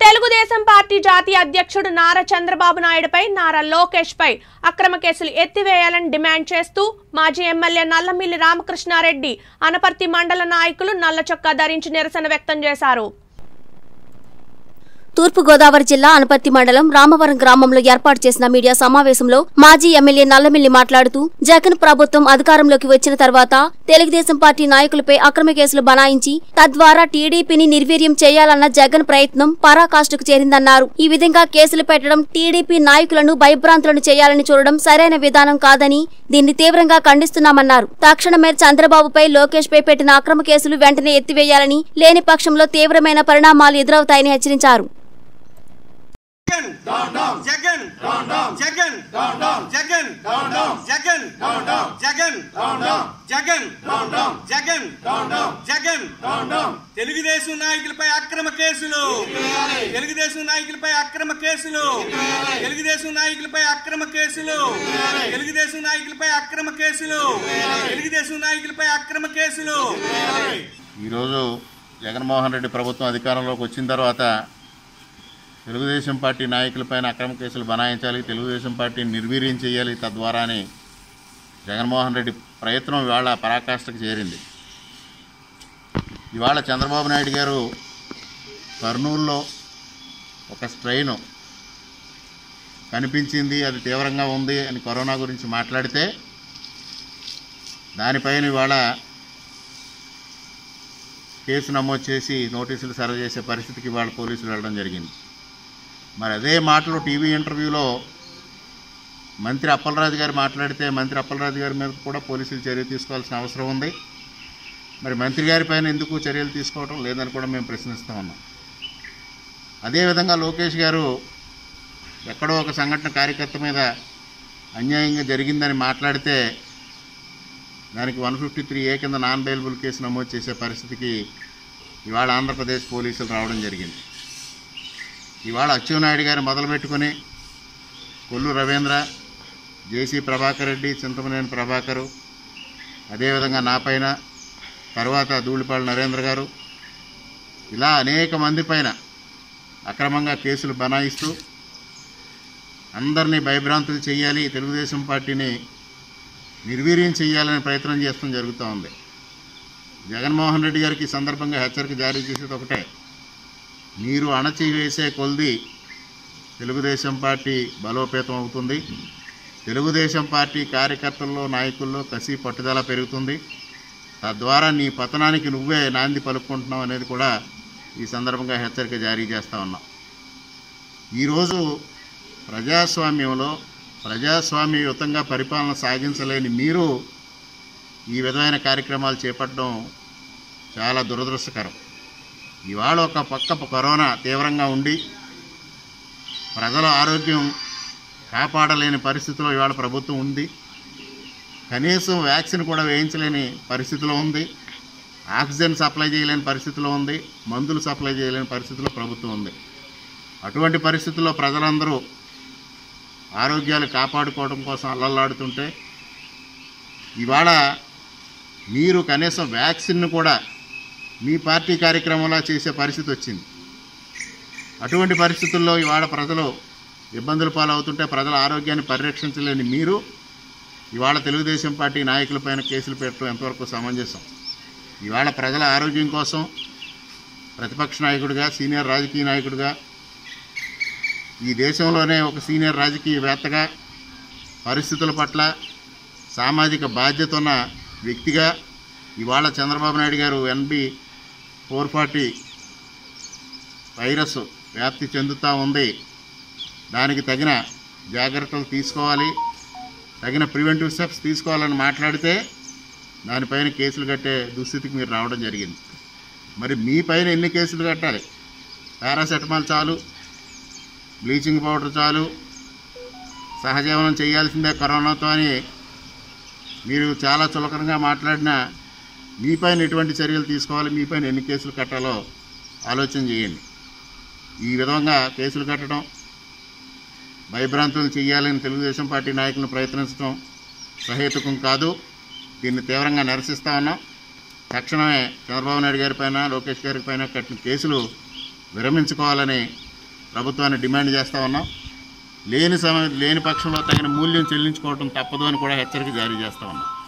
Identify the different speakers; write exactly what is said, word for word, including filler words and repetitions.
Speaker 1: Telugu Desam party జాతీయ అధ్యక్షుడు నారా చంద్రబాబు నాయుడుపై నారా లోకేష్ పై అక్రమ కేసులు ఎత్తివేయాలని డిమాండ్ చేస్తూ మాజీ ఎమ్మెల్యే నల్లమిల్లి రామకృష్ణారెడ్డి అనపర్తి మండల నాయకులు నల్ల చొక్కా ధరించి నిరసన వ్యక్తం చేశారు.
Speaker 2: తూర్పు గోదావరి జిల్లా అనపర్తి మండలం రామవరం గ్రామంలో ఏర్పాటు చేసిన మీడియా సమావేశంలో మాజీ ఎమ్మెల్యే నల్లమిల్లి మాట్లాడుతూ జగన్ ప్రభుత్వం అధికారంలోకి వచ్చిన తర్వాత తెలుగుదేశం పార్టీ నాయకులపై అక్రమ కేసులు బనాయించి తద్వారా టీడీపీని నిర్వీర్యం చేయాలన్న జగన్ ప్రయత్నం పరాకాష్ఠకు చేరిందన్నారు. ఈ విధంగా కేసులు పెట్టడం టీడీపీ నాయకులను భయభ్రాంతులను చేయాలని చూడడం సరైన విధానం కాదని దీన్ని తీవ్రంగా ఖండిస్తున్నామన్నారు. తక్షణమే చంద్రబాబుపై లోకేష్ పై పెట్టిన అక్రమ కేసులు వెంటనే ఎత్తివేయాలని, లేని పక్షంలో తీవ్రమైన పరిణామాలు ఎదురవుతాయని హెచ్చరించారు.
Speaker 3: Jaggan, down, down. Jaggan, down, down. Jaggan, down, down. Jaggan, down, down. Jaggan, down, down. Jaggan, down, down. Jaggan, down, down. Jaggan, down, down. Jaggan, down, down. Telugu Desam నాయకులపై అక్రమ కేసులు తెలుగుదేశం నాయకులపై అక్రమ కేసులు తెలుగుదేశం నాయకులపై అక్రమ కేసులు తెలుగుదేశం నాయకులపై అక్రమ కేసులు తెలుగుదేశం నాయకులపై అక్రమ కేసులు
Speaker 4: ఈరోజు జగన్మోహన్ రెడ్డి ప్రభుత్వం అధికారంలోకి వచ్చిన తర్వాత తెలుగుదేశం పార్టీ నాయకులపైన అక్రమ కేసులు బనాయించాలి, తెలుగుదేశం పార్టీని నిర్వీర్యం చేయాలి, తద్వారానే జగన్మోహన్ రెడ్డి ప్రయత్నం ఇవాళ పరాకాష్ఠకు చేరింది. ఇవాళ చంద్రబాబు నాయుడు గారు కర్నూలులో ఒక స్ట్రెయిన్ కనిపించింది, అది తీవ్రంగా ఉంది అని కరోనా గురించి మాట్లాడితే దానిపైన ఇవాళ కేసు నమోదు చేసి నోటీసులు సర్వ్ చేసే పరిస్థితికి ఇవాళ పోలీసులు వెళ్ళడం జరిగింది. మరి అదే మాటలు టీవీ ఇంటర్వ్యూలో మంత్రి అప్పలరాజు గారు మాట్లాడితే మంత్రి అప్పలరాజు గారి మీద కూడా పోలీసులు చర్య తీసుకోవాల్సిన అవసరం ఉంది. మరి మంత్రి గారి పైన ఎందుకు చర్యలు తీసుకోవడం లేదని కూడా మేము ప్రశ్నిస్తూ ఉన్నాం. అదేవిధంగా లోకేష్ గారు ఎక్కడో ఒక సంఘటన కార్యకర్త మీద అన్యాయంగా జరిగిందని మాట్లాడితే దానికి వన్ ఫిఫ్టీ త్రీ ఏ కింద నాన్ బెయిలబుల్ కేసు నమోదు చేసే పరిస్థితికి ఇవాళ ఆంధ్రప్రదేశ్ పోలీసులు రావడం జరిగింది. ఇవాళ అచ్చెన్నాయుడు గారు మొదలుపెట్టుకుని కొల్లు రవీంద్ర, జేసీ ప్రభాకర్ రెడ్డి, చింతమనేని ప్రభాకరు, అదేవిధంగా నా పైన, తర్వాత ధూళిపాళ నరేంద్ర గారు, ఇలా అనేక మంది పైన అక్రమంగా కేసులు బనాయిస్తూ అందరినీ భయభ్రాంతులు చేయాలి, తెలుగుదేశం పార్టీని నిర్వీర్యం చేయాలనే ప్రయత్నం చేస్తూ జరుగుతూ ఉంది. జగన్మోహన్ రెడ్డి గారికి ఈ సందర్భంగా హెచ్చరిక జారీ చేసేది ఒకటే, మీరు అణచివేసే కొద్ది తెలుగుదేశం పార్టీ బలోపేతం అవుతుంది, తెలుగుదేశం పార్టీ కార్యకర్తల్లో నాయకుల్లో కసి పట్టుదల పెరుగుతుంది, తద్వారా నీ పతనానికి నువ్వే నాంది పలుకుంటున్నావు అనేది కూడా ఈ సందర్భంగా హెచ్చరిక జారీ చేస్తూ ఉన్నాం. ఈరోజు ప్రజాస్వామ్యంలో ప్రజాస్వామ్యయుతంగా పరిపాలన సాగించలేని మీరు ఈ విధమైన కార్యక్రమాలు చేపట్టడం చాలా దురదృష్టకరం. ఇవాళ ఒక పక్క కరోనా తీవ్రంగా ఉండి ప్రజల ఆరోగ్యం కాపాడలేని పరిస్థితిలో ఇవాళ ప్రభుత్వం ఉంది. కనీసం వ్యాక్సిన్ కూడా వేయించలేని పరిస్థితిలో ఉంది, ఆక్సిజన్ సప్లై చేయలేని పరిస్థితిలో ఉంది, మందులు సప్లై చేయలేని పరిస్థితిలో ప్రభుత్వం ఉంది. అటువంటి పరిస్థితుల్లో ప్రజలందరూ ఆరోగ్యాలు కాపాడుకోవడం కోసం అల్లల్లాడుతుంటే ఇవాళ మీరు కనీసం వ్యాక్సిన్ను కూడా మీ పార్టీ కార్యక్రమంలా చేసే పరిస్థితి వచ్చింది. అటువంటి పరిస్థితుల్లో ఇవాళ ప్రజలు ఇబ్బందుల పాలవుతుంటే ప్రజల ఆరోగ్యాన్ని పరిరక్షించలేని మీరు ఇవాళ తెలుగుదేశం పార్టీ నాయకులపైన కేసులు పెట్టడం ఎంతవరకు సమంజసం? ఇవాళ ప్రజల ఆరోగ్యం కోసం ప్రతిపక్ష నాయకుడిగా, సీనియర్ రాజకీయ నాయకుడిగా, ఈ దేశంలోనే ఒక సీనియర్ రాజకీయవేత్తగా, పరిస్థితుల పట్ల సామాజిక బాధ్యత ఉన్న వ్యక్తిగా ఇవాళ చంద్రబాబు నాయుడు గారు ఎన్బి ఫోర్ ఫార్టీ వైరస్ వ్యాప్తి చెందుతూ ఉంది, దానికి తగిన జాగ్రత్తలు తీసుకోవాలి, తగిన ప్రివెంటివ్ స్టెప్స్ తీసుకోవాలని మాట్లాడితే దానిపైన కేసులు కట్టే దుస్థితికి మీరు రావడం జరిగింది. మరి మీ పైన ఎన్ని కేసులు కట్టాలి? పారాసెటమాల్ చాలు, బ్లీచింగ్ పౌడర్ చాలు, సహజీవనం చేయాల్సిందే కరోనాతో అని మీరు చాలా చులకనగా మాట్లాడినా మీపైన ఎటువంటి చర్యలు తీసుకోవాలి, మీపైన ఎన్ని కేసులు కట్టాలో ఆలోచన చేయండి. ఈ విధంగా కేసులు కట్టడం, భయభ్రాంతులు చేయాలని తెలుగుదేశం పార్టీ నాయకులను ప్రయత్నించడం సహేతుకం కాదు. దీన్ని తీవ్రంగా నిరసిస్తా ఉన్నాం. తక్షణమే చంద్రబాబు నాయుడు గారి పైన, లోకేష్ గారి పైన కట్టిన కేసులు విరమించుకోవాలని ప్రభుత్వాన్ని డిమాండ్ చేస్తూ ఉన్నాం. లేని సమయం లేని పక్షంలో తగిన మూల్యం చెల్లించుకోవడం తప్పదు అని కూడా హెచ్చరిక జారీ చేస్తూ ఉన్నాం.